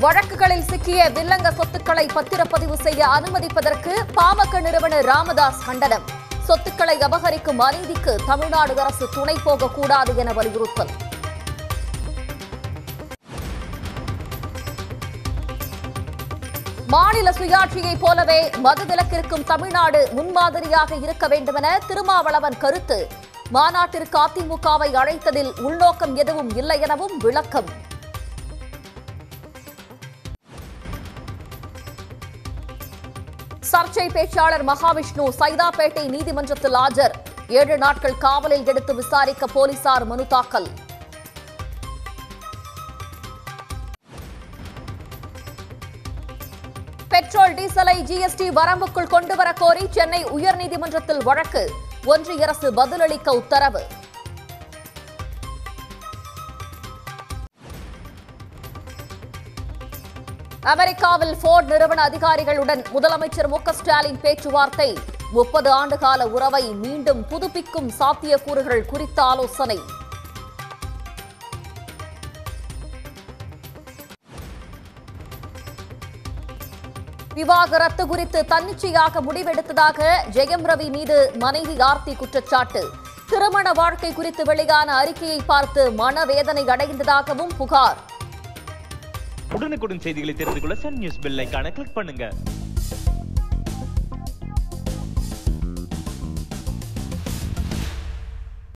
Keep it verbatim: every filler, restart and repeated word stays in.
வழக்குகளில் சிக்கிய வில்லங்க சொத்துக்களை பத்திரப்பதிவு செய்ய அனுமதிப்பதற்கு பாமக நிறுவனர் ராமதாஸ் கண்டனம். சொத்துக்களை அபகரிக்கும் அநீதிக்கு தமிழ்நாடு அரசு துணை போகக்கூடாது என வலியுறுத்தல். மாநில சுயாட்சியைப் போலவே மதுவிலக்கிற்கும் தமிழ்நாடு முன்மாதிரியாக இருக்க வேண்டுமென திருமாவளவன் கருத்து. மாநாட்டிற்கு அதிமுகவை அழைத்ததில் உள்நோக்கம் எதுவும் இல்லை எனவும் விளக்கம். சர்ச்சை பேச்சாளர் மகாவிஷ்ணு சைதாப்பேட்டை நீதிமன்றத்தில் ஆஜர். ஏழு நாட்கள் காவலில் எடுத்து விசாரிக்க போலீசார் மனு தாக்கல். பெட்ரோல் டீசலை ஜிஎஸ்டி வரம்புக்குள் கொண்டுவர கோரி சென்னை உயர்நீதிமன்றத்தில் வழக்கு. ஒன்றிய அரசு பதிலளிக்க உத்தரவு. அமெரிக்காவில் போர்ட் நிறுவன அதிகாரிகளுடன் முதலமைச்சர் மு க ஸ்டாலின் பேச்சுவார்த்தை. முப்பது ஆண்டுகால உறவை மீண்டும் புதுப்பிக்கும் சாத்தியக்கூறுகள் குறித்த ஆலோசனை. விவாகரத்து குறித்து தன்னிச்சையாக முடிவெடுத்ததாக ஜெயம் ரவி மீது மனைவி ஆர்த்தி குற்றச்சாட்டு. திருமண வாழ்க்கை குறித்து வெளியான அறிக்கையை பார்த்து மனவேதனை அடைந்ததாகவும் புகார். உடனுக்குடன் செய்திகளை தெரிந்து கொள்ள சன் நியூஸ் பெல் ஐகானை கிளிக் பண்ணுங்க.